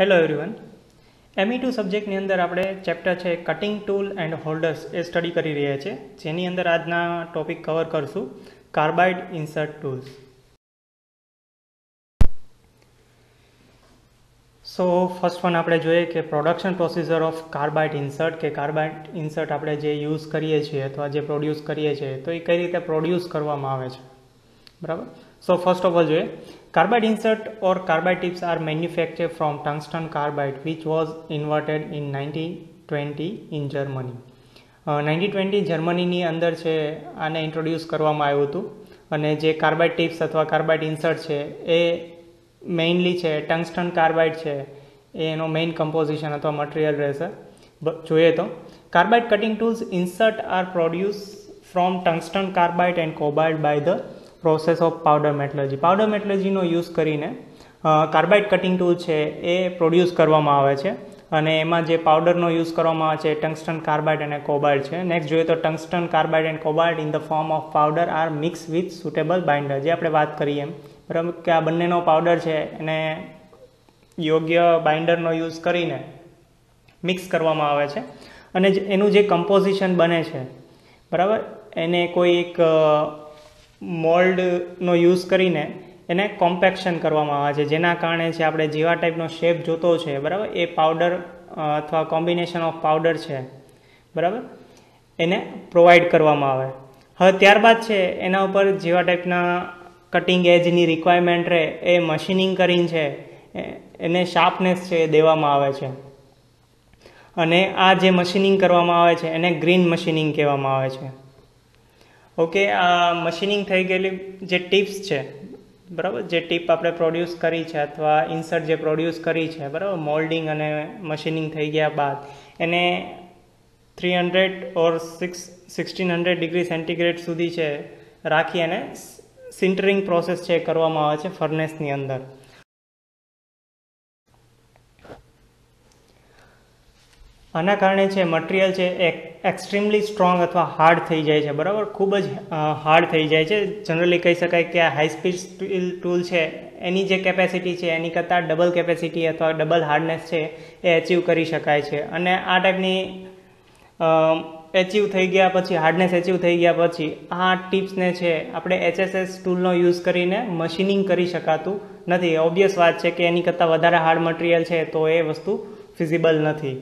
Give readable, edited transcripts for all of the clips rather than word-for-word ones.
Hello everyone. ME2 સબ્જેક્ટની અંદર આપણે chapter છે કટિંગ ટૂલ એન્ડ હોલ્ડર્સ એ સ્ટડી કરી રહ્યા છીએ, જેની અંદર આજના ટોપિક કવર કરશું carbide insert tools. So first one આપણે જોઈએ કે production procedure of carbide insert, કે કાર્બાઇડ ઇન્સર્ટ આપણે જે યુઝ કરીએ છીએ અથવા જે પ્રોડ્યુસ કરીએ છીએ તો એ કઈ રીતે પ્રોડ્યુસ કરવામાં આવે છે, બરાબર. સો ફર્સ્ટ ઓફ ઓલ જોઈએ, carbide insert or carbide tips are manufactured from tungsten carbide which was invented in 1920 in Germany. 1920 જર્મનીની અંદર છે આને ઇન્ટ્રોડ્યુસ કરવામાં આવ્યું હતું, અને જે કાર્બાઇડ ટિપ્સ અથવા કાર્બાઇડ ઇન્સર્ટ છે એ મેઇનલી છે ટંગસ્ટન કાર્બાઇડ છે, એ એનો મેઇન કમ્પોઝિશન અથવા મટીરિયલ રહેશે. જોઈએ તો carbide cutting tools insert are produce from tungsten carbide and cobalt by the process of powder metallurgy. Powder મેટલર્જીનો યુઝ કરીને કાર્બાઇડ કટિંગ ટૂલ છે એ પ્રોડ્યુસ કરવામાં આવે છે, અને એમાં જે પાવડરનો યુઝ કરવામાં આવે છે ટંગસ્ટન કાર્બાઇડ અને કોબાલ્ટ છે. નેક્સ્ટ જોઈએ તો tungsten carbide and cobalt in the form of powder are mix with suitable binder, જે આપણે વાત કરીએ એમ, બરાબર, કે આ બંનેનો પાવડર છે એને યોગ્ય બાઇન્ડરનો યુઝ કરીને મિક્સ કરવામાં આવે છે, અને એનું જે કમ્પોઝિશન બને છે, બરાબર, એને કોઈ એક મોલ્ડનો યુઝ કરીને એને કોમ્પેક્શન કરવામાં આવે છે, જેના કારણે છે આપણે જેવા ટાઈપનો શેપ જોતો છે, બરાબર, એ પાવડર અથવા કોમ્બિનેશન ઓફ પાવડર છે, બરાબર, એને પ્રોવાઈડ કરવામાં આવે. હવે ત્યારબાદ છે એના ઉપર જેવા ટાઈપના કટિંગ એજની રિક્વાયરમેન્ટ રહે એ મશીનિંગ કરીને છે એને શાર્પનેસ છે એ દેવામાં આવે છે, અને આ જે મશીનિંગ કરવામાં આવે છે એને ગ્રીન મશીનિંગ કહેવામાં આવે છે. ઓકે, આ મશીનિંગ થઈ ગયેલી જે ટિપ્સ છે, બરાબર, જે ટીપ આપણે પ્રોડ્યુસ કરી છે અથવા ઇન્સર્ટ જે પ્રોડ્યુસ કરી છે, બરાબર, મોલ્ડિંગ અને મશીનિંગ થઈ ગયા બાદ એને 300 ઓર 1600 ડિગ્રી સેન્ટીગ્રેડ સુધી છે રાખી અને સિન્ટરિંગ પ્રોસેસ છે કરવામાં આવે છે ફર્નેસની અંદર. આના કારણે છે મટીરિયલ છે એક્સ્ટ્રીમલી સ્ટ્રોંગ અથવા હાર્ડ થઈ જાય છે, બરાબર, ખૂબ જ હાર્ડ થઈ જાય છે. જનરલી કહી શકાય કે આ હાઈ સ્પીડ સ્ટીલ ટૂલ છે એની જે કેપેસિટી છે એની કરતાં ડબલ કેપેસિટી અથવા ડબલ હાર્ડનેસ છે એ અચીવ કરી શકાય છે, અને આ ટાઈપની એચીવ થઈ ગયા પછી, હાર્ડનેસ એચીવ થઈ ગયા પછી આ ટિપ્સને છે આપણે HSS ટૂલનો યુઝ કરીને મશીનિંગ કરી શકાતું નથી. ઓબ્વિયસ વાત છે કે એની કરતાં વધારે હાર્ડ મટીરિયલ છે તો એ વસ્તુ ફિઝિબલ નથી.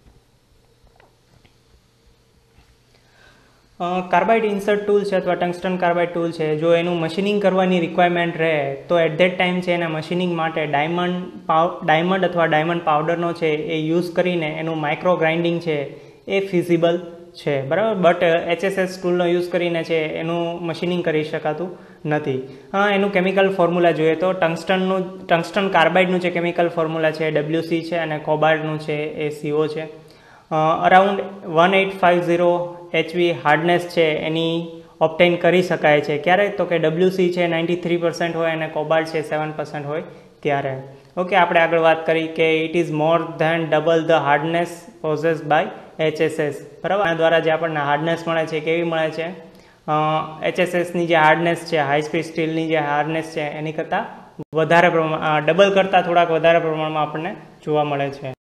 કાર્બાઇડ ઇન્સર્ટ ટૂલ છે અથવા ટંગસ્ટન કાર્બાઇડ ટૂલ છે, જો એનું મશીનિંગ કરવાની રિક્વાયરમેન્ટ રહે તો એટ ધેટ ટાઈમ છે એના મશીનિંગ માટે ડાયમંડ અથવા ડાયમંડ પાવડરનો છે એ યુઝ કરીને એનું માઇક્રો ગ્રાઇન્ડિંગ છે એ ફિઝિબલ છે, બરાબર, બટ HSS ટૂલનો યુઝ કરીને છે એનું મશીનિંગ કરી શકાતું નથી. એનું કેમિકલ ફોર્મ્યુલા જોઈએ તો ટંગસ્ટન કાર્બાઇડનું જે કેમિકલ ફોર્મ્યુલા છે WC છે, અને કોબાલ્ટનું છે એ CO છે. અરાઉન્ડ 1850 HV હાર્ડનેસ છે એની ઓપ્ટેન કરી શકાય છે. ક્યારે? તો કે WC છે 93% હોય અને કોબાલ્ટ છે 7% હોય ત્યારે. ઓકે, આપણે આગળ વાત કરી કે it is more than double the hardness possessed by HSS, બરાબર. આના દ્વારા જે આપણને હાર્ડનેસ મળે છે કેવી મળે છે? HSSની જે હાર્ડનેસ છે, હાઈ સ્પીડ સ્ટીલની જે હાર્ડનેસ છે એની કરતાં વધારે પ્રમાણ, ડબલ કરતાં થોડાક વધારે પ્રમાણમાં આપણને જોવા મળે છે.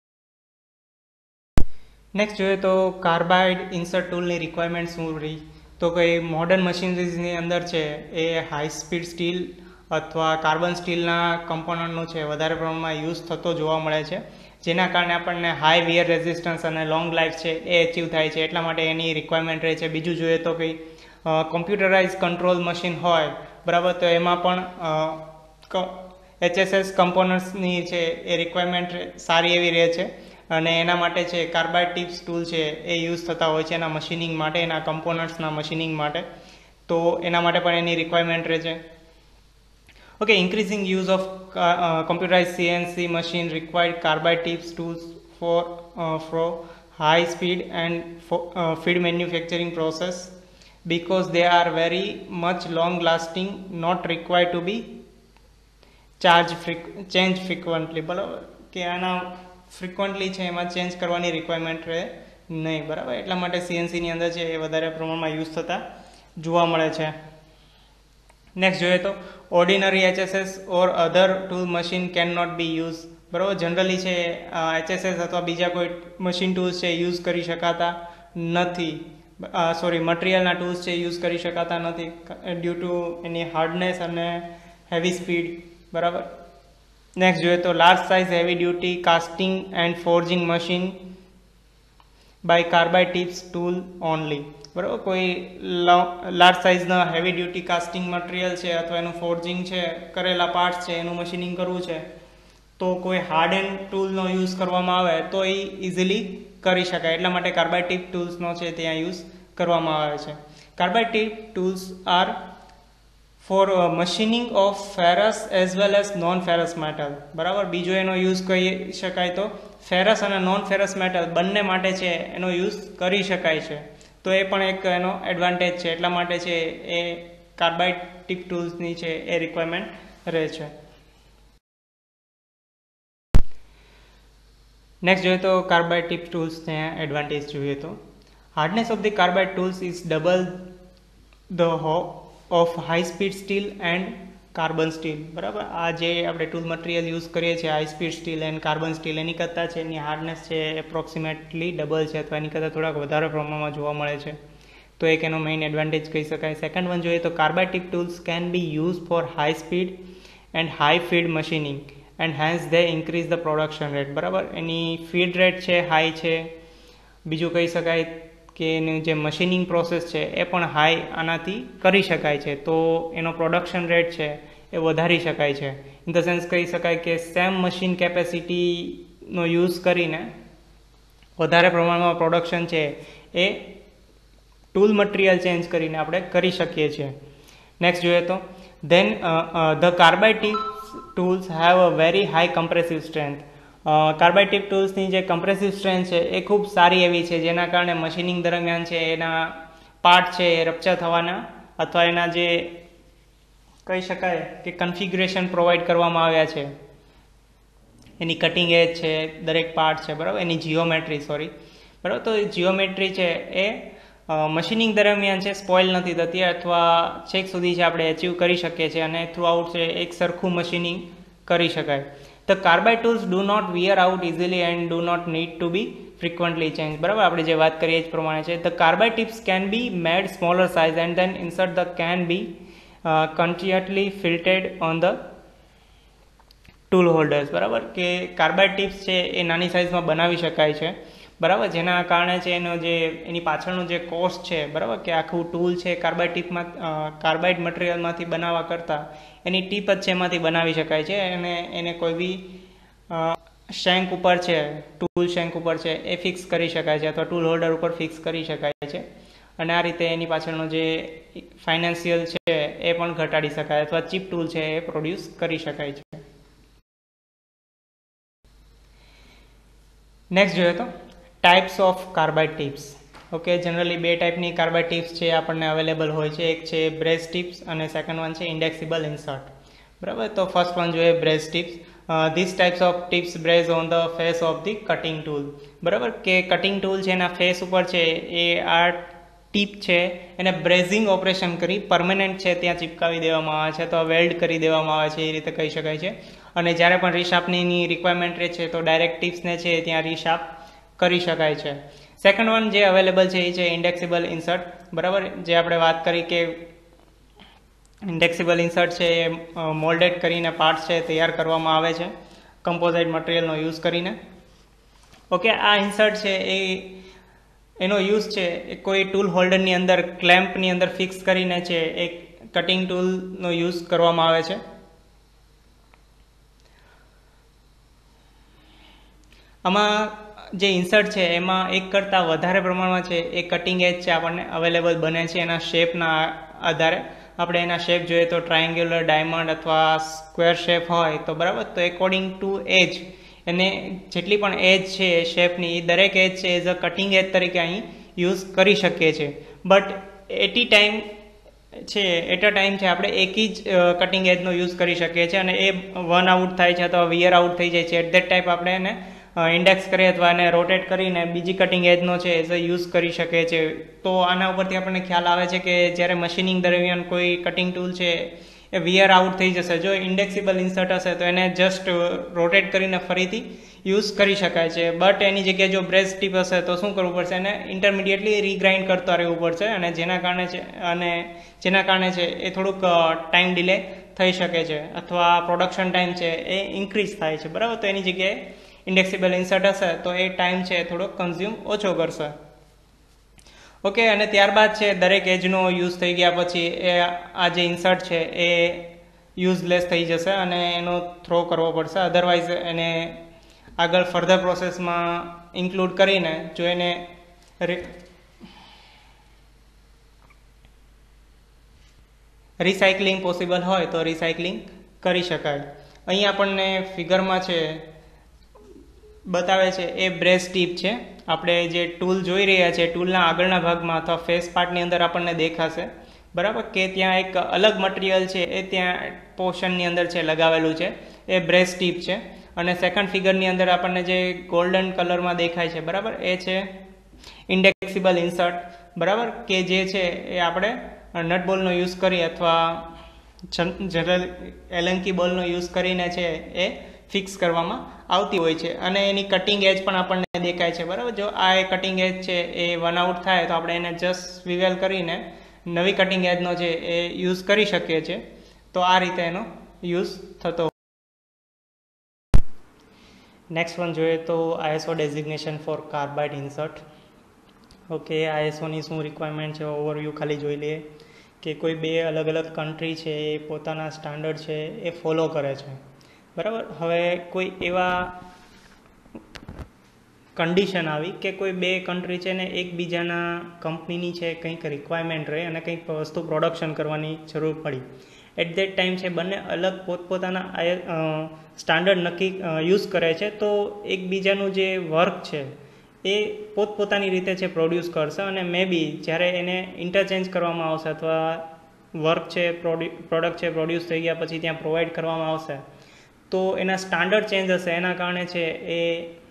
નેક્સ્ટ જોઈએ તો કાર્બાઇડ ઇન્સર્ટ ટૂલની રિક્વાયરમેન્ટ શું રહી, તો કે મોડર્ન મશીનરીઝની અંદર છે એ હાઈ સ્પીડ સ્ટીલ અથવા કાર્બન સ્ટીલના કમ્પોનન્ટનો છે વધારે પ્રમાણમાં યુઝ થતો જોવા મળે છે, જેના કારણે આપણને હાઈ વિયર રેઝિસ્ટન્સ અને લોંગ લાઈફ છે એ અચીવ થાય છે, એટલા માટે એની રિક્વાયરમેન્ટ રહે છે. બીજું જોઈએ તો કંઈ કોમ્પ્યુટરાઇઝ કંટ્રોલ મશીન હોય, બરાબર, તો એમાં પણ HSS કમ્પોનન્ટ્સની છે એ રિક્વાયરમેન્ટ સારી એવી રહે છે, અને એના માટે છે કાર્બાઇડ ટિપ્સ ટૂલ છે એ યુઝ થતા હોય છે એના મશીનિંગ માટે, એના કમ્પોનન્ટ્સના મશીનિંગ માટે, તો એના માટે પણ એની રિક્વાયરમેન્ટ રહે છે. Okay, increasing use of computerized CNC machine required carbide tips tools for high speed and feed manufacturing process because they are very much long lasting, not required to be change frequently, બરાબર, કે આના frequently છે એમાં change કરવાની requirement રહે નહીં, બરાબર, એટલા માટે CNCની અંદર છે એ વધારે પ્રમાણમાં યુઝ થતા જોવા મળે છે. નેક્સ્ટ જોઈએ તો ordinary HSS or other tool machine cannot be used બરાબર. જનરલી છે HSS અથવા બીજા કોઈ મશીન ટૂલ્સ છે યુઝ કરી શકાતા નથી. મટીરિયલના ટૂલ્સ છે યુઝ કરી શકાતા નથી ડ્યુ ટુ એની હાર્ડનેસ અને હેવી સ્પીડ. બરાબર. નેક્સ્ટ જોઈએ તો large size heavy duty casting and forging machine by carbide tips tool only. બરાબર. કોઈ લાર્જ સાઇઝના હેવી ડ્યુટી કાસ્ટિંગ મટીરિયલ છે અથવા એનું ફોર્જિંગ છે, કરેલા પાર્ટ્સ છે, એનું મશીનિંગ કરવું છે, તો કોઈ હાર્ડ એન્ડ ટૂલનો યુઝ કરવામાં આવે તો એ ઇઝીલી કરી શકાય. એટલા માટે કાર્બાઇડ ટિપ ટૂલ્સનો છે ત્યાં યુઝ કરવામાં આવે છે. Carbide tip tools are for machining of ferrous as well as non ferrous metal. બરાબર. બીજો એનો યુઝ કરી શકાય તો ફેરસ અને નોન ફેરસ મેટલ બંને માટે છે એનો યુઝ કરી શકાય છે. તો એ પણ એક એનો એડવાન્ટેજ છે. એટલા માટે છે એ કાર્બાઇડ ટિપ ટૂલ્સની છે એ રિક્વાયરમેન્ટ રહે છે. નેક્સ્ટ જોઈએ તો કાર્બાઇડ ટિપ ટૂલ્સને એડવાન્ટેજ જોઈએ તો hardness of the carbide tools is double the of high speed steel and carbon steel. બરાબર. આ જે આપણે ટૂલ મટીરિયલ યુઝ કરીએ છીએ high speed steel and carbon steel, એની કરતાં છે એની હાર્ડનેસ છે એપ્રોક્સિમેટલી ડબલ છે અથવા એની કરતાં થોડાક વધારે પ્રમાણમાં જોવા મળે છે. તો એક એનો મેઇન એડવાન્ટેજ કહી શકાય. સેકન્ડ વન જોઈએ તો carbide tip tools can be use for high speed and high feed machining and hence they increase the production rate. બરાબર. એની ફીડ રેટ છે હાઈ છે. બીજું કહી શકાય કે એનું જે મશીનિંગ પ્રોસેસ છે એ પણ હાઈ આનાથી કરી શકાય છે. તો એનો પ્રોડક્શન રેટ છે એ વધારી શકાય છે. ઇન ધ સેન્સ કહી શકાય કે સેમ મશીન કેપેસિટીનો યુઝ કરીને વધારે પ્રમાણમાં પ્રોડક્શન છે એ ટૂલ મટીરિયલ ચેન્જ કરીને આપણે કરી શકીએ છીએ. નેક્સ્ટ જોઈએ તો then the carbide tip tools have a very high compressive strength. Carbide tip ટૂલ્સની જે કમ્પ્રેસિવ સ્ટ્રેન્થ છે એ ખૂબ સારી એવી છે, જેના કારણે મશીનિંગ દરમિયાન છે એના પાર્ટ છે એ રપ્ચર થવાના અથવા એના જે કહી શકાય કે કન્ફિગ્યુરેશન પ્રોવાઈડ કરવામાં આવ્યા છે, એની કટિંગ એજ છે, દરેક પાર્ટ છે, બરાબર, એની જીઓમેટ્રી બરાબર, તો જીઓમેટ્રી છે એ મશીનિંગ દરમિયાન છે સ્પોઇલ નથી થતી અથવા છેક સુધી છે આપણે અચીવ કરી શકીએ છીએ અને થ્રુ આઉટ છે એક સરખું મશીનિંગ કરી શકાય. The carbide tools do not wear out easily and do not need to be frequently change. બરાબર. આપણે જે વાત કરીએ એ જ પ્રમાણે છે. The carbide tips can be made smaller size and then insert the can be continuously filtered on the tool holders. બરાબર. કે કાર્બાઇડ ટિપ્સ છે એ નાની સાઇઝમાં બનાવી શકાય છે. બરાબર. જેના કારણે છે એનો જે એની પાછળનું જે કોસ્ટ છે, બરાબર, કે આખું ટૂલ છે કાર્બાઇડ મટીરિયલમાંથી બનાવવા કરતાં એની ટીપ જ છે એમાંથી બનાવી શકાય છે અને એને કોઈ બી શેંક ઉપર છે, ટૂલ શેંક ઉપર છે એ ફિક્સ કરી શકાય છે અથવા ટૂલ હોલ્ડર ઉપર ફિક્સ કરી શકાય છે અને આ રીતે એની પાછળનો જે ફાઇનાન્શિયલ છે એ પણ ઘટાડી શકાય અથવા ચીપ ટૂલ છે એ પ્રોડ્યુસ કરી શકાય છે. નેક્સ્ટ જોઈએ તો types of carbide tips. Okay. Generally બે ટાઈપની કાર્બાઇડ ટિપ્સ છે આપણને અવેલેબલ હોય છે. એક છે બ્રેઝ ટિપ્સ અને સેકન્ડ વન છે ઇન્ડેક્સિબલ ઇન્સર્ટ. બરાબર. તો ફર્સ્ટ વન જોઈએ braze tips. This types of tips braze on the face of the cutting tool. બરાબર. કે કટિંગ ટૂલ છે એના ફેસ ઉપર છે એ આ ટીપ છે એને બ્રેઝિંગ ઓપરેશન કરી પરમેનન્ટ છે ત્યાં ચિપકાવી દેવામાં આવે છે અથવા વેલ્ડ કરી દેવામાં આવે છે, એ રીતે કહી શકાય છે. અને જ્યારે પણ રીશાર્પની રિક્વાયરમેન્ટ રહે છે તો ડાયરેક્ટ ટિપ્સને છે ત્યાં રીશાર્પ કરી શકાય છે. સેકન્ડ વન જે અવેલેબલ છે એ છે ઇન્ડેક્સિબલ ઇન્સર્ટ. બરાબર. જે આપણે વાત કરી કે ઇન્ડેક્સિબલ ઇન્સર્ટ છે એ મોલ્ડેડ કરીને પાર્ટ્સ છે તૈયાર કરવામાં આવે છે કમ્પોઝાઇટ મટીરિયલનો યુઝ કરીને. ઓકે. આ ઇન્સર્ટ છે એનો યુઝ છે એ કોઈ ટૂલ હોલ્ડરની અંદર ક્લેમ્પની અંદર ફિક્સ કરીને છે એક કટિંગ ટૂલનો યુઝ કરવામાં આવે છે. આમાં જે ઇન્સર્ટ છે એમાં એક કરતાં વધારે પ્રમાણમાં છે એ કટિંગ એજ છે આપણને અવેલેબલ બને છે એના શેપના આધારે. આપણે એના શેપ જોઈએ તો ટ્રાયંગ્યુલર, ડાયમંડ અથવા સ્ક્વેર શેપ હોય તો બરાબર, તો એકોર્ડિંગ ટુ એજ એને જેટલી પણ એજ છે શેપની એ દરેક એજ છે એઝ અ કટિંગ એજ તરીકે અહીં યુઝ કરી શકીએ છીએ. બટ એટ અ ટાઈમ છે આપણે એકી જ કટિંગ એજનો યુઝ કરી શકીએ છીએ અને એ વન આઉટ થાય છે અથવા વિયર આઉટ થઈ જાય છે. એટ ધેટ ટાઈપ આપણે એને ઇન્ડેક્સ કરીએ અથવા એને રોટેટ કરીને બીજી કટિંગ એજનો છે એઝ અ યુઝ કરી શકીએ છીએ. તો આના ઉપરથી આપણને ખ્યાલ આવે છે કે જ્યારે મશીનિંગ દરમિયાન કોઈ કટિંગ ટૂલ છે એ વીયર આઉટ થઈ જશે. જો ઇન્ડેક્સિબલ ઇન્સર્ટ હશે તો એને જસ્ટ રોટેટ કરીને ફરીથી યુઝ કરી શકાય છે. બટ એની જગ્યાએ જો બ્રેસ ટીપ હશે તો શું કરવું પડશે, એને ઇન્ટરમીડિયેટલી રીગ્રાઇન્ડ કરતા રહેવું પડશે, અને જેના કારણે છે એ થોડુંક ટાઈમ ડિલે થઈ શકે છે, અથવા પ્રોડક્શન ટાઈમ છે એ ઇન્ક્રીઝ થાય છે. બરાબર, તો એની જગ્યાએ ઇન્ડેક્સિબલ ઇન્સર્ટ હશે તો એ ટાઈમ છે થોડોક કન્ઝ્યુમ ઓછો કરશે. ઓકે, અને ત્યારબાદ છે દરેક એજનો યુઝ થઈ ગયા પછી આ જે ઇન્સર્ટ છે એ યુઝલેસ થઈ જશે અને એનો થ્રો કરવો પડશે. અધરવાઇઝ એને આગળ ફર્ધર પ્રોસેસમાં ઇન્ક્લુડ કરીને જો એને રિસાયકલિંગ પોસિબલ હોય તો રિસાયકલિંગ કરી શકાય. અહીં આપણને ફિગરમાં છે બતાવે છે એ બ્રેસ ટીપ છે. આપણે જે ટૂલ જોઈ રહ્યા છે ટૂલના આગળના ભાગમાં અથવા ફેસ પાર્ટની અંદર આપણને દેખાશે. બરાબર, કે ત્યાં એક અલગ મટીરિયલ છે એ ત્યાં પોર્શનની અંદર છે લગાવેલું છે, એ બ્રેસ ટીપ છે. અને સેકન્ડ ફિગરની અંદર આપણને જે ગોલ્ડન કલરમાં દેખાય છે, બરાબર, એ છે ઇન્ડેક્સિબલ ઇન્સર્ટ. બરાબર, કે જે છે એ આપણે નટ બોલનો યુઝ કરી અથવા જનરલ એલંકી બોલનો યુઝ કરીને છે એ ફિક્સ કરવામાં આવતી હોય છે. અને એની કટિંગ એજ પણ આપણને દેખાય છે. બરાબર, જો આ કટિંગ એજ છે એ વન આઉટ થાય તો આપણે એને જસ્ટ સ્વિવેલ કરીને નવી કટિંગ એજનો છે એ યુઝ કરી શકીએ છીએ. તો આ રીતે એનો યુઝ થતો. નેક્સ્ટ વન જોઈએ તો ISO designation for carbide insert. Okay, ISOની શું રિક્વાયરમેન્ટ છે ઓવરવ્યૂ ખાલી જોઈ લઈએ કે કોઈ બે અલગ અલગ કન્ટ્રી છે એ પોતાના સ્ટાન્ડર્ડ છે એ ફોલો કરે છે. બરાબર, હવે કોઈ એવા કન્ડિશન આવી કે કોઈ બે કન્ટ્રી છે ને એકબીજાના કંપનીની છે કંઈક રિક્વાયરમેન્ટ રહે અને કંઈક વસ્તુ પ્રોડક્શન કરવાની જરૂર પડી. એટ ધેટ ટાઈમ છે બંને અલગ પોતપોતાના સ્ટાન્ડર્ડ નક્કી યુઝ કરે છે. તો એકબીજાનું જે વર્ક છે એ પોતપોતાની રીતે છે પ્રોડ્યુસ કરશે, અને મે બી જ્યારે એને ઇન્ટરચેન્જ કરવામાં આવશે અથવા વર્ક છે પ્રોડક્ટ છે પ્રોડ્યુસ થઈ ગયા પછી ત્યાં પ્રોવાઈડ કરવામાં આવશે તો એના સ્ટાન્ડર્ડ ચેન્જ હશે. એના કારણે છે એ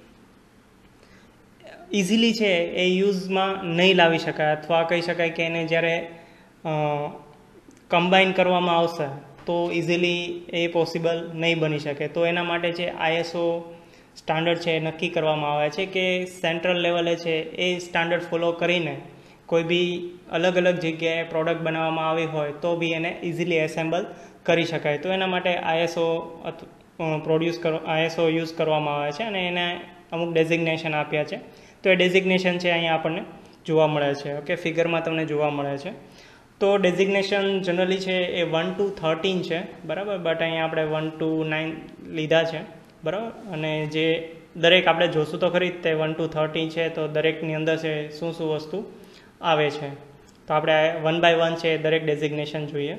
ઇઝીલી છે એ યુઝમાં નહીં લાવી શકાય, અથવા કહી શકાય કે એને જ્યારે કમ્બાઈન કરવામાં આવશે તો ઇઝીલી એ પોસિબલ નહીં બની શકે. તો એના માટે છે ISO સ્ટાન્ડર્ડ છે નક્કી કરવામાં આવે છે કે સેન્ટ્રલ લેવલે છે એ સ્ટાન્ડર્ડ ફોલો કરીને કોઈ બી અલગ અલગ જગ્યાએ પ્રોડક્ટ બનાવવામાં આવી હોય તો બી એને ઇઝીલી એસેમ્બલ કરી શકાય. તો એના માટે ISO યુઝ કરવામાં આવે છે અને એને અમુક ડેઝિગ્નેશન આપ્યા છે. તો એ ડેઝિગ્નેશન છે અહીંયા આપણને જોવા મળે છે. ઓકે, ફિગરમાં તમને જોવા મળે છે. તો ડેઝિગ્નેશન જનરલી છે એ 1 to 13 છે. બરાબર, બટ અહીંયા આપણે 1 to 9 લીધા છે. બરાબર, અને જે દરેક આપણે જોશું તો ખરી તે 1 to 13 છે. તો દરેકની અંદર છે શું શું વસ્તુ આવે છે તો આપણે 1 by 1 છે દરેક ડેઝિગ્નેશન જોઈએ.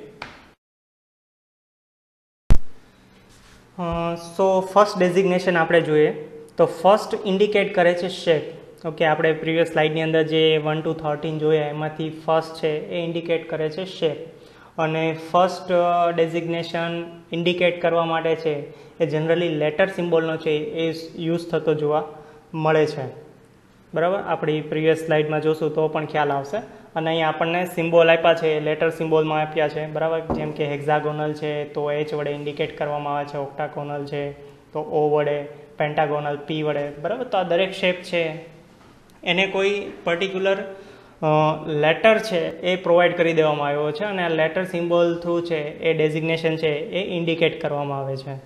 સો ફર્સ્ટ ડેઝિગ્નેશન આપણે જોઈએ તો ફર્સ્ટ ઇન્ડિકેટ કરે છે શેપ. ઓકે, આપણે પ્રીવિયસ સ્લાઇડની અંદર જે 1 to 13 જોયા એમાંથી ફર્સ્ટ છે એ ઇન્ડિકેટ કરે છે શેપ. અને ફર્સ્ટ ડેઝિગ્નેશન ઇન્ડિકેટ કરવા માટે છે એ જનરલી લેટર સિમ્બોલનો છે એ યુઝ થતો જોવા મળે છે. બરાબર, આપણી પ્રીવિયસ સ્લાઇડમાં જોશું તો પણ ખ્યાલ આવશે. અને અહીંયા આપણને સિમ્બોલ આપ્યા છે, લેટર સિમ્બોલમાં આપ્યા છે. બરાબર, જેમ કે હેક્ઝાગોનલ છે તો H વડે ઇન્ડિકેટ કરવામાં આવે છે, ઓક્ટાગોનલ છે તો O વડે, પેન્ટાગોનલ P વડે. બરાબર, તો આ દરેક શેપ છે એને કોઈ પર્ટિક્યુલર લેટર છે એ પ્રોવાઈડ કરી દેવામાં આવ્યો છે અને આ લેટર સિમ્બોલ થ્રુ છે એ ડેઝિગ્નેશન છે એ ઇન્ડિકેટ કરવામાં આવે છે.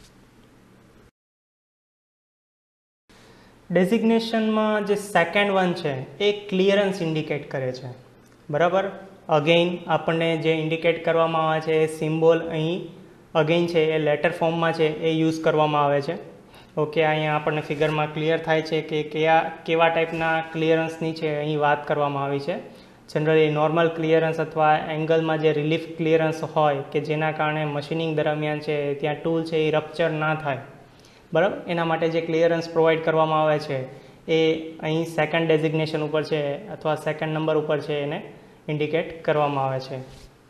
ડેઝિગ્નેશનમાં જે સેકન્ડ વન છે એ ક્લિયરન્સ ઇન્ડિકેટ કરે છે. બરાબર, અગેઇન આપણને જે ઇન્ડિકેટ કરવામાં આવે છે એ સિમ્બોલ અહીં અગેઇન છે એ લેટર ફોર્મમાં છે એ યુઝ કરવામાં આવે છે. ઓકે, અહીંયા આપણને ફિગરમાં ક્લિયર થાય છે કે કેવા ટાઈપના ક્લિયરન્સની છે અહીં વાત કરવામાં આવી છે. જનરલી નોર્મલ ક્લિયરન્સ અથવા એંગલમાં જે રિલીફ ક્લિયરન્સ હોય કે જેના કારણે મશીનિંગ દરમિયાન છે ત્યાં ટૂલ છે એ રપ્ચર ના થાય. બરાબર, એના માટે જે ક્લિયરન્સ પ્રોવાઈડ કરવામાં આવે છે એ અહીં સેકન્ડ ડેઝિગ્નેશન ઉપર છે અથવા સેકન્ડ નંબર ઉપર છે એને ઇન્ડિકેટ કરવામાં આવે છે.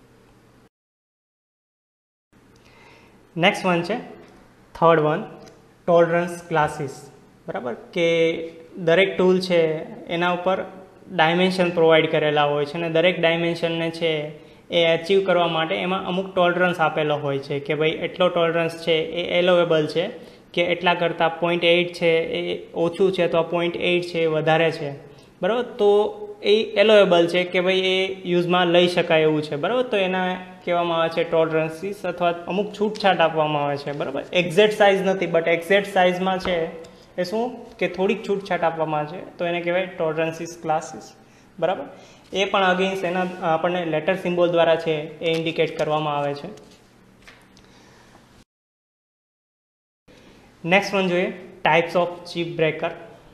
નેક્સ્ટ વન છે થર્ડ વન, ટોલરન્સ ક્લાસીસ. બરાબર, કે દરેક ટૂલ છે એના ઉપર ડાયમેન્શન પ્રોવાઈડ કરેલા હોય છે અને દરેક ડાયમેન્શનને છે એ અચીવ કરવા માટે એમાં અમુક ટોલરન્સ આપેલો હોય છે કે ભાઈ એટલો ટોલરન્સ છે એ એલોવેબલ છે, કે એટલા કરતાં 0.8 છે એ ઓછું છે તો 0.8 છે એ વધારે છે, બરાબર. તો એ એલોવેબલ છે કે ભાઈ એ યુઝમાં લઈ શકાય એવું છે, બરાબર. તો એના કહેવામાં આવે છે ટોલરન્સીસ, અથવા અમુક છૂટછાટ આપવામાં આવે છે, બરાબર. એક્ઝેક્ટ સાઇઝ નથી, બટ એક્ઝેક્ટ સાઇઝમાં છે એ શું કે થોડીક છૂટછાટ આપવામાં આવે છે, તો એને કહેવાય ટોલરન્સીસ ક્લાસીસ, બરાબર. એ પણ અગેન્સ્ટ એના આપણને લેટર સિમ્બોલ દ્વારા છે એ ઇન્ડિકેટ કરવામાં આવે છે. નેક્સ્ટ વન જોઈએ, types of chip breaker.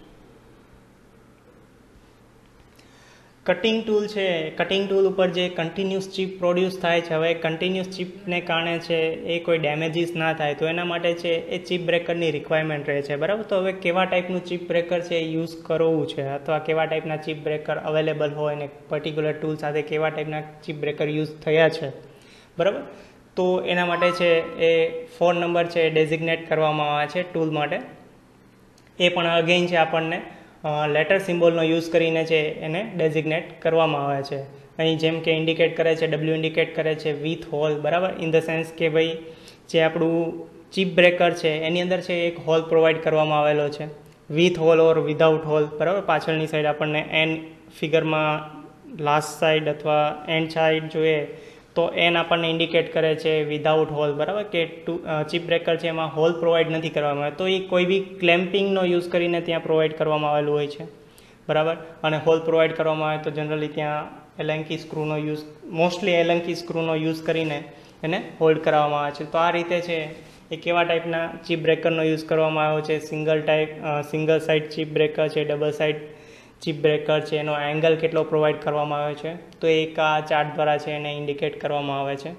Cutting tool છે, કટિંગ ટૂલ ઉપર જે કન્ટિન્યુઅસ ચિપ પ્રોડ્યુસ થાય છે, હવે કન્ટિન્યુઅસ ચિપને કારણે છે એ કોઈ ડેમેજીસ ના થાય તો એના માટે છે એ ચિપ બ્રેકરની રિક્વાયરમેન્ટ રહે છે, બરાબર. તો હવે કેવા ટાઈપનું ચિપ બ્રેકર છે એ યુઝ કરવું છે, અથવા કેવા ટાઈપના ચિપ બ્રેકર અવેલેબલ હોય ને પર્ટિક્યુલર ટૂલ સાથે કેવા ટાઈપના ચિપ બ્રેકર યુઝ થયા છે, બરાબર. તો એના માટે છે એ 4 નંબર છે ડેઝિગ્નેટ કરવામાં આવે છે ટૂલ માટે. એ પણ અગેઇન છે આપણને લેટર સિમ્બોલનો યુઝ કરીને છે એને ડેઝિગ્નેટ કરવામાં આવે છે. અહીં જેમ કે ઇન્ડિકેટ કરે છે, ડબલ્યુ ઇન્ડિકેટ કરે છે વિથ હોલ, બરાબર. ઇન ધ સેન્સ કે ભાઈ જે આપણું ચિપ બ્રેકર છે એની અંદર છે એક હોલ પ્રોવાઈડ કરવામાં આવેલો છે, with hole or without hole, બરાબર. પાછળની સાઈડ આપણને એન ફિગરમાં લાસ્ટ સાઈડ અથવા એન્ડ સાઈડ જોઈએ તો એન આપણને ઇન્ડિકેટ કરે છે વિધાઉટ હોલ, બરાબર, કે ચિપ બ્રેકર છે એમાં હોલ પ્રોવાઈડ નથી કરવામાં આવે, તો એ કોઈ બી ક્લેમ્પિંગનો યુઝ કરીને ત્યાં પ્રોવાઈડ કરવામાં આવેલું હોય છે, બરાબર. અને હોલ પ્રોવાઈડ કરવામાં આવે તો જનરલી ત્યાં એલંકી સ્ક્રૂનો યુઝ, મોસ્ટલી એલંકી સ્ક્રૂનો યુઝ કરીને એને હોલ્ડ કરવામાં આવે છે. તો આ રીતે છે એ કેવા ટાઈપના ચિપ બ્રેકરનો યુઝ કરવામાં આવ્યો છે, સિંગલ સાઇડ ચિપ બ્રેકર છે, ડબલ સાઇડ ચિપ બ્રેકર છે, એનો એંગલ કેટલો પ્રોવાઈડ કરવામાં આવે છે, તો એક આ ચાર્ટ દ્વારા છે એને ઇન્ડિકેટ કરવામાં આવે છે.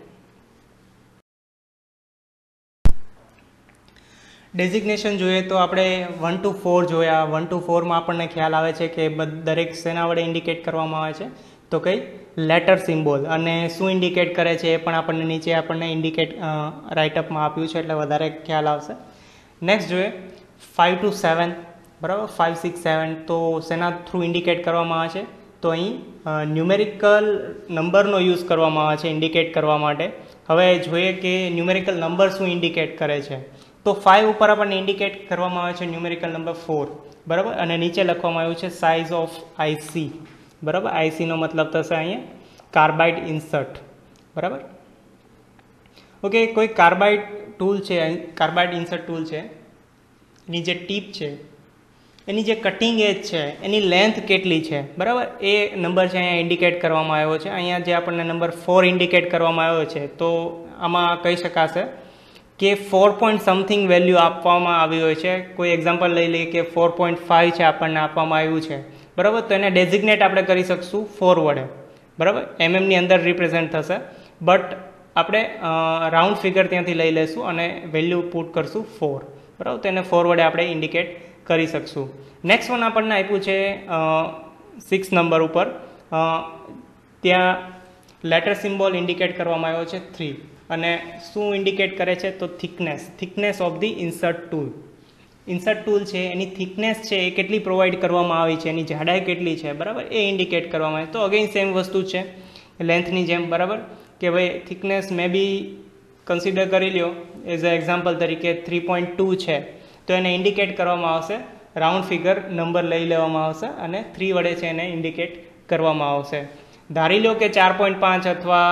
ડેઝિગ્નેશન જોઈએ તો આપણે 1 to 4 જોયા. 1 to 4માં આપણને ખ્યાલ આવે છે કે દરેક શેના વડે ઇન્ડિકેટ કરવામાં આવે છે, તો કઈ લેટર સિમ્બોલ, અને શું ઇન્ડિકેટ કરે છે એ પણ આપણને નીચે આપણને ઇન્ડિકેટ રાઇટઅપમાં આપ્યું છે એટલે વધારે ખ્યાલ આવશે. નેક્સ્ટ જોઈએ 5 to 7, બરાબર. 5, 6, 7 તો શેના થ્રુ ઇન્ડિકેટ કરવામાં આવે છે, તો અહીં ન્યુમેરિકલ નંબરનો યુઝ કરવામાં આવે છે ઇન્ડિકેટ કરવા માટે. હવે જોઈએ કે ન્યુમેરિકલ નંબર શું ઇન્ડિકેટ કરે છે, તો 5 ઉપર આપણને ઇન્ડિકેટ કરવામાં આવે છે ન્યુમેરિકલ નંબર 4, બરાબર. અને નીચે લખવામાં આવ્યું છે સાઇઝ ઓફ આઈસી, બરાબર. આઈસીનો મતલબ થશે અહીંયા કાર્બાઇડ ઇન્સર્ટ, બરાબર. ઓકે, કોઈ કાર્બાઇડ ટૂલ છે, કાર્બાઇડ ઇન્સર્ટ ટૂલ છે, એની જે ટીપ છે, એની જે કટિંગ એજ છે, એની લેન્થ કેટલી છે, બરાબર, એ નંબર છે અહીંયા ઇન્ડિકેટ કરવામાં આવ્યો છે. અહીંયા જે આપણને નંબર 4 ઇન્ડિકેટ કરવામાં આવ્યો છે, તો આમાં કહી શકાશે કે 4 સમથિંગ વેલ્યુ આપવામાં આવી હોય છે. કોઈ એક્ઝામ્પલ લઈ લઈએ કે 4.5 છે આપણને આપવામાં આવ્યું છે, બરાબર. તો એને ડેઝિગ્નેટ આપણે કરી શકશું 4 વડે, બરાબર. એમએમની અંદર રિપ્રેઝેન્ટ થશે, બટ આપણે રાઉન્ડ ફિગર ત્યાંથી લઈ લઈશું અને વેલ્યુ પુટ કરશું 4, બરાબર. તો એને 4 વડે આપણે ઇન્ડિકેટ કરી શકશું. નેક્સ્ટ વન આપણને આપ્યું છે 6 નંબર ઉપર, ત્યાં લેટર સિમ્બોલ ઇન્ડિકેટ કરવામાં આવ્યો છે 3, અને શું ઇન્ડિકેટ કરે છે તો thickness of the insert tool. Insert tool છે એની થિકનેસ છે એ કેટલી પ્રોવાઈડ કરવામાં આવી છે, એની જાડાઈ કેટલી છે, બરાબર, એ ઇન્ડિકેટ કરવામાં આવે. તો અગેઇન સેમ વસ્તુ છે લેન્થની જેમ, બરાબર, કે ભાઈ થિકનેસ મે બી કન્સિડર કરી લ્યો એઝ અ એક્ઝામ્પલ તરીકે 3.2 છે, તો એને ઇન્ડિકેટ કરવામાં આવશે, રાઉન્ડ ફિગર નંબર લઈ લેવામાં આવશે અને 3 વડે છે એને ઇન્ડિકેટ કરવામાં આવશે. ધારી લો કે 4.5 અથવા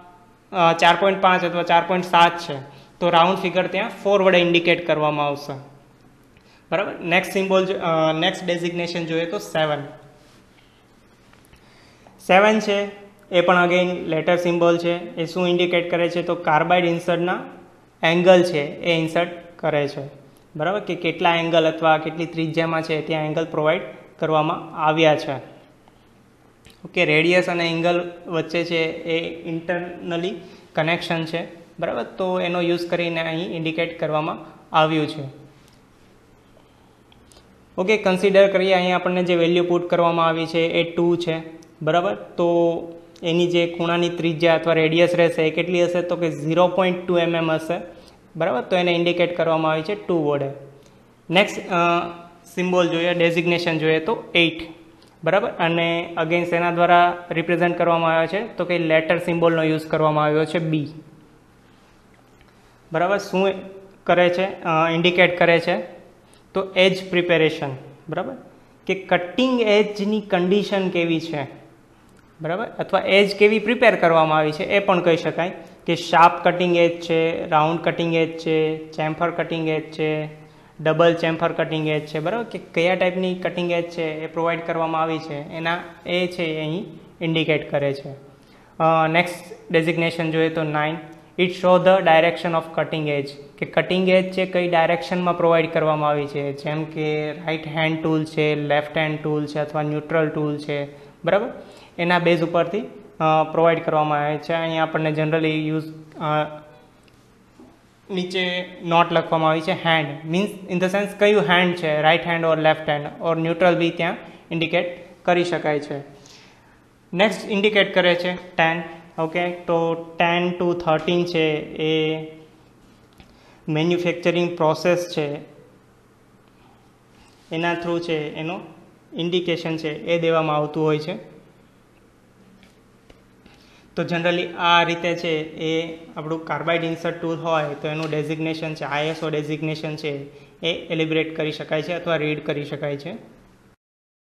4.7 છે, તો રાઉન્ડ ફિગર ત્યાં 4 વડે ઇન્ડિકેટ કરવામાં આવશે, બરાબર. નેક્સ્ટ સિમ્બોલ, નેક્સ્ટ ડેઝિગ્નેશન જોઈએ તો 7 છે, એ પણ અગેઇન લેટર સિમ્બોલ છે. એ શું ઇન્ડિકેટ કરે છે તો કાર્બાઇડ ઇન્સર્ટના એંગલ છે એ ઇન્સર્ટ કરે છે, બરાબર, કે કેટલા એંગલ અથવા કેટલી ત્રિજ્યામાં છે ત્યાં એંગલ પ્રોવાઈડ કરવામાં આવ્યા છે. ઓકે, રેડિયસ અને એંગલ વચ્ચે છે એ ઇન્ટરનલી કનેક્શન છે, બરાબર. તો એનો યુઝ કરીને અહીં ઇન્ડિકેટ કરવામાં આવ્યું છે. ઓકે, કન્સિડર કરીએ અહીં આપણને જે વેલ્યુ પુટ કરવામાં આવી છે એ 2 છે, બરાબર. તો એની જે ખૂણાની ત્રિજ્યા અથવા રેડિયસ રહેશે એ કેટલી હશે તો કે 0.2 mm હશે, બરાબર. તો એને ઇન્ડિકેટ કરવામાં આવી છે 2 વડે. નેક્સ્ટ સિમ્બોલ જોઈએ, ડેઝિગ્નેશન જોઈએ તો 8. બરાબર. અને અગેન શેના દ્વારા રિપ્રેઝેન્ટ કરવામાં આવ્યો છે તો કે લેટર સિમ્બોલનો યુઝ કરવામાં આવ્યો છે બી. બરાબર. શું કરે છે, ઇન્ડિકેટ કરે છે તો એજ પ્રિપેરેશન. બરાબર, કે કટિંગ એજની કન્ડિશન કેવી છે, બરાબર, અથવા એજ કેવી પ્રિપેર કરવામાં આવી છે એ પણ કહી શકાય કે શાર્પ કટિંગ એજ છે, રાઉન્ડ કટિંગ એજ છે, ચેમ્ફર કટિંગ એજ છે, ડબલ ચેમ્ફર કટિંગ એજ છે. બરાબર, કે કયા ટાઈપની કટિંગ એજ છે એ પ્રોવાઈડ કરવામાં આવી છે એના એ છે એ અહીં ઇન્ડિકેટ કરે છે. નેક્સ્ટ ડેઝિગ્નેશન જોઈએ તો 9, it show the direction of cutting edge, કે કટિંગ એજ છે કઈ ડાયરેક્શનમાં પ્રોવાઈડ કરવામાં આવી છે, જેમ કે રાઈટ હેન્ડ ટૂલ છે, લેફ્ટ હેન્ડ ટૂલ છે અથવા ન્યુટ્રલ ટૂલ છે. બરાબર, એના બેઝ ઉપરથી પ્રોવાઈડ કરવામાં આવે છે. અહીંયા આપણને જનરલી યુઝ નીચે નોટ લખવામાં આવી છે hand, means in the sense કયું હેન્ડ છે, right hand or left hand or neutral be ત્યાં ઇન્ડિકેટ કરી શકાય છે. નેક્સ્ટ ઇન્ડિકેટ કરે છે 10. ઓકે, તો 10 to 13 છે એ મેન્યુફેક્ચરિંગ પ્રોસેસ છે એના થ્રુ છે એનો ઇન્ડિકેશન છે એ દેવામાં આવતું હોય છે. તો જનરલી આ રીતે છે એ આપણું કાર્બાઇડ ઇન્સર્ટ ટૂલ હોય તો એનું ડેઝિગ્નેશન છે, ISO ડેઝિગ્નેશન છે એ એલિબ્રેટ કરી શકાય છે અથવા રીડ કરી શકાય છે.